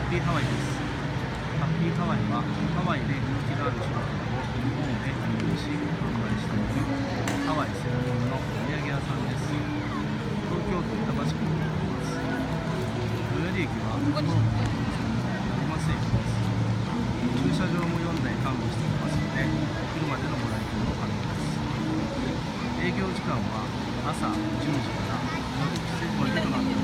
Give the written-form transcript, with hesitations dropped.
ッピーハワイです。ハッピーハワイはハワイで人気のある商品を日本で輸入し販売しているハワイ専門のお土産屋さんです。東京都板橋区にあります。最寄り駅は東武成増駅です。駐車場も4台完備していますので、車でのご来店も可能です。営業時間は朝10時から夜7時までとなっています。